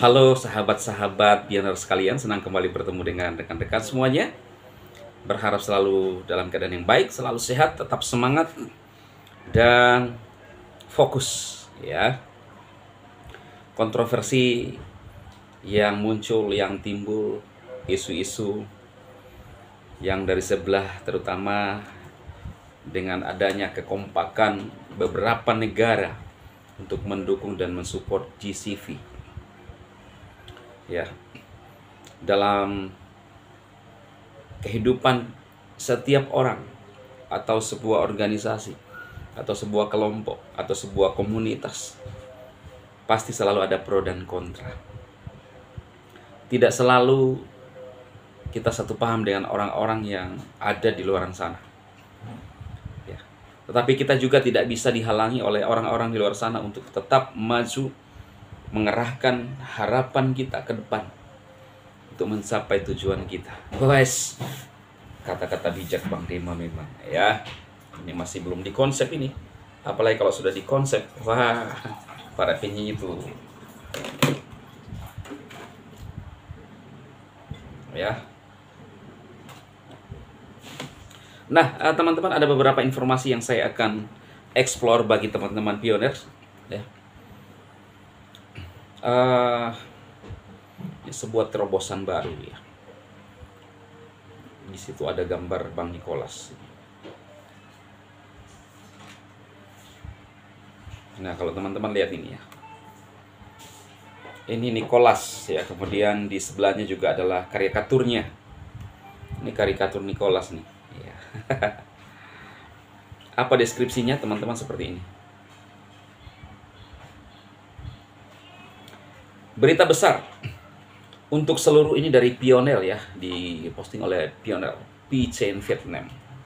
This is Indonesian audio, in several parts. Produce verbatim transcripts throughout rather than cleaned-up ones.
Halo sahabat-sahabat pioner sekalian, senang kembali bertemu dengan rekan-rekan semuanya. Berharap selalu dalam keadaan yang baik, selalu sehat, tetap semangat dan fokus ya. Kontroversi yang muncul, yang timbul, isu-isu yang dari sebelah terutama dengan adanya kekompakan beberapa negara untuk mendukung dan mensupport G C V. Ya, dalam kehidupan setiap orang atau sebuah organisasi atau sebuah kelompok atau sebuah komunitas pasti selalu ada pro dan kontra. Tidak selalu kita satu paham dengan orang-orang yang ada di luar sana. Ya. Tetapi kita juga tidak bisa dihalangi oleh orang-orang di luar sana untuk tetap maju, mengerahkan harapan kita ke depan untuk mencapai tujuan kita. Guys, kata-kata bijak Bang Dema memang ya. Ini masih belum dikonsep ini. Apalagi kalau sudah dikonsep, wah, para penyanyi itu ya. Nah, teman-teman, ada beberapa informasi yang saya akan explore bagi teman-teman pioners ya. Uh, sebuah terobosan baru ya. Di situ ada gambar Bang Nicholas. Nah, kalau teman-teman lihat ini ya. Ini Nicholas ya, kemudian di sebelahnya juga adalah karikaturnya. Ini karikatur Nicholas nih. Ya. Apa deskripsinya teman-teman seperti ini? Berita besar untuk seluruh ini dari Pioner ya, diposting oleh Pioner P Chain Vietnam.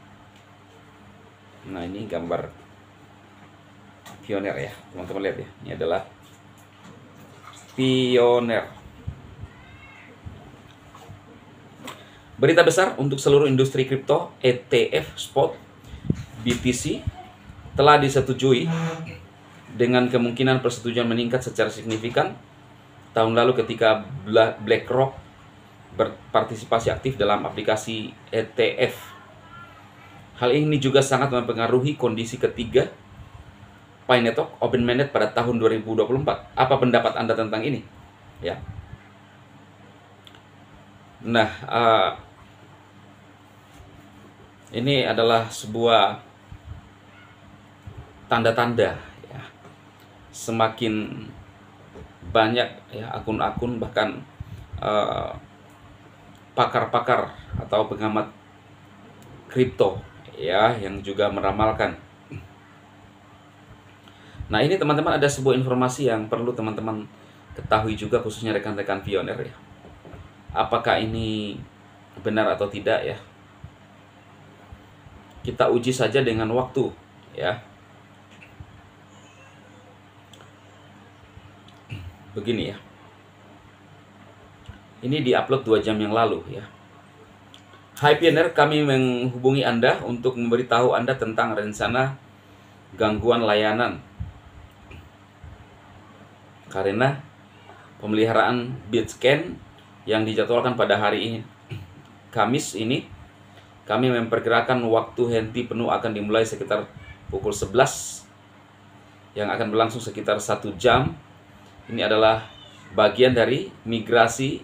Nah, ini gambar Pioner ya, teman-teman lihat ya. Ini adalah Pioner. Berita besar untuk seluruh industri kripto, E T F spot B T C telah disetujui dengan kemungkinan persetujuan meningkat secara signifikan tahun lalu ketika BlackRock berpartisipasi aktif dalam aplikasi E T F. Hal ini juga sangat mempengaruhi kondisi ketiga Pi Network Open Mainnet pada tahun dua ribu dua puluh empat. Apa pendapat Anda tentang ini? Ya. Nah, uh, ini adalah sebuah tanda-tanda ya. Semakin banyak ya akun-akun, bahkan pakar-pakar uh, atau pengamat kripto ya yang juga meramalkan. Nah, ini teman-teman ada sebuah informasi yang perlu teman-teman ketahui juga, khususnya rekan-rekan pioner ya. Apakah ini benar atau tidak ya? Kita uji saja dengan waktu ya. Begini ya. Ini diupload dua jam yang lalu ya. Hai pioner, kami menghubungi Anda untuk memberitahu Anda tentang rencana gangguan layanan karena pemeliharaan Bitscan yang dijadwalkan pada hari ini, Kamis ini. Kami memperkirakan waktu henti penuh akan dimulai sekitar pukul sebelas yang akan berlangsung sekitar satu jam. Ini adalah bagian dari migrasi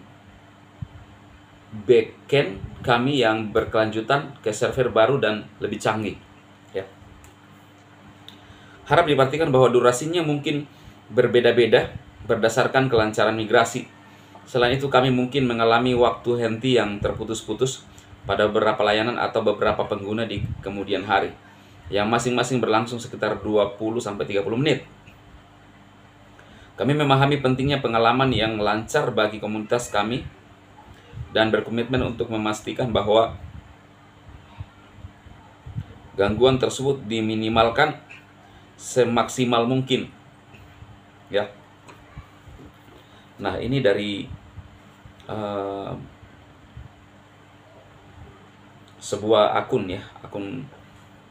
backend kami yang berkelanjutan ke server baru dan lebih canggih ya. Harap diperhatikan bahwa durasinya mungkin berbeda-beda berdasarkan kelancaran migrasi. Selain itu, kami mungkin mengalami waktu henti yang terputus-putus pada beberapa layanan atau beberapa pengguna di kemudian hari, yang masing-masing berlangsung sekitar dua puluh sampai tiga puluh menit. Kami memahami pentingnya pengalaman yang lancar bagi komunitas kami dan berkomitmen untuk memastikan bahwa gangguan tersebut diminimalkan semaksimal mungkin. Ya. Nah, ini dari uh, sebuah akun ya, akun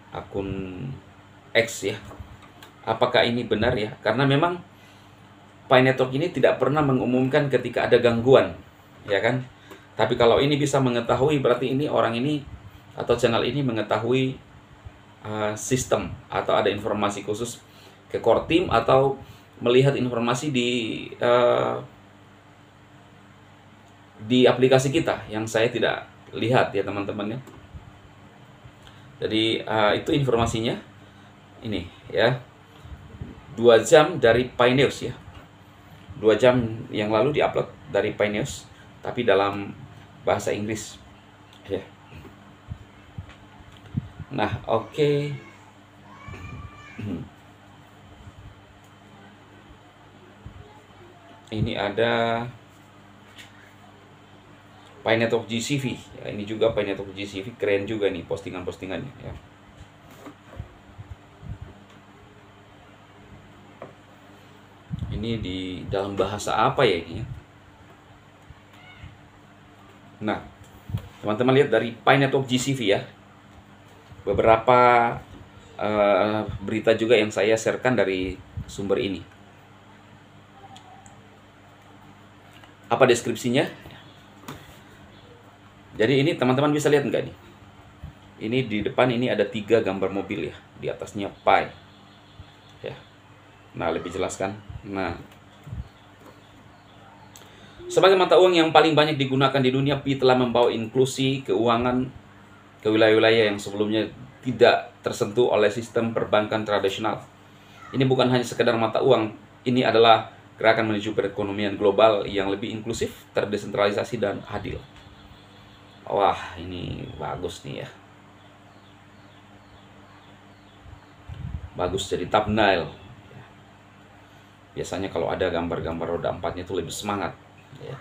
akun X ya. Apakah ini benar ya? Karena memang Pi Network ini tidak pernah mengumumkan ketika ada gangguan, ya kan? Tapi kalau ini bisa mengetahui, berarti ini orang ini atau channel ini mengetahui uh, sistem atau ada informasi khusus ke core team atau melihat informasi di uh, di aplikasi kita yang saya tidak lihat ya teman-teman ya. Jadi uh, itu informasinya ini ya, dua jam dari Pi News ya, dua jam yang lalu diupload dari Pi News tapi dalam bahasa Inggris ya. Nah oke okay. Ini ada Pi Network G C V ya, ini juga Pi Network G C V, keren juga nih postingan-postingannya ya. Ini di dalam bahasa apa ya ini ya? Nah, teman-teman lihat dari Pi Network G C V ya. Beberapa uh, berita juga yang saya sharekan dari sumber ini. Apa deskripsinya? Jadi ini teman-teman bisa lihat enggak nih? Ini di depan ini ada tiga gambar mobil ya, di atasnya Pi. Ya. Nah, lebih jelas kan? Nah, sebagai mata uang yang paling banyak digunakan di dunia, Pi telah membawa inklusi keuangan ke wilayah-wilayah yang sebelumnya tidak tersentuh oleh sistem perbankan tradisional. Ini bukan hanya sekedar mata uang, ini adalah gerakan menuju perekonomian global yang lebih inklusif, terdesentralisasi, dan adil. Wah, ini bagus nih ya. Bagus jadi thumbnail. Biasanya kalau ada gambar-gambar roda empatnya itu lebih semangat ya.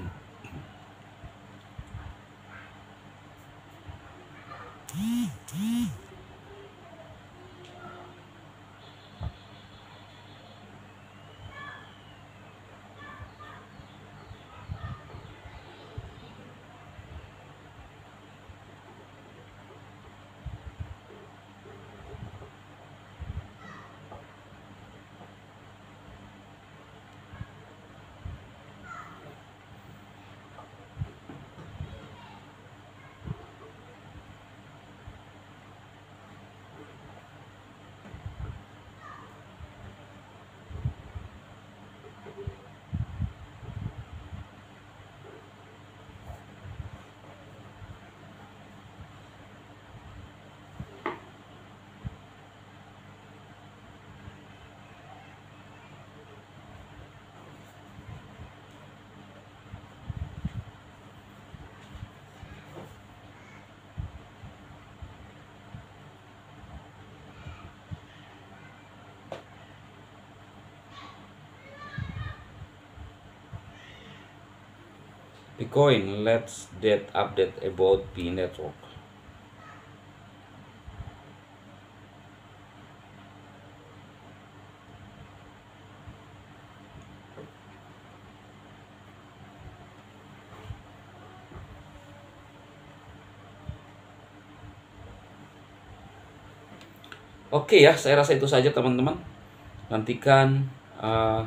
Bitcoin, let's get update about Pi Network. Oke ya, saya rasa itu saja teman-teman. Nantikan uh,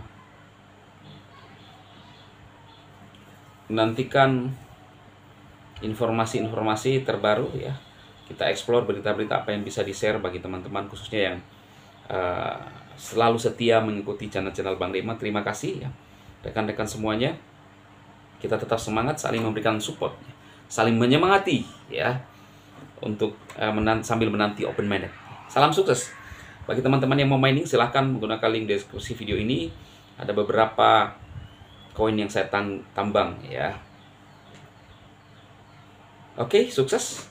nantikan informasi-informasi terbaru ya. Kita explore berita-berita apa yang bisa di-share bagi teman-teman khususnya yang uh, selalu setia mengikuti channel-channel Bang Dema. Terima kasih ya rekan-rekan semuanya. Kita tetap semangat, saling memberikan support, saling menyemangati ya untuk uh, menanti, sambil menanti open minded. Salam sukses. Bagi teman-teman yang mau mining silahkan menggunakan link deskripsi video ini. Ada beberapa koin yang saya tambang ya. Oke, sukses.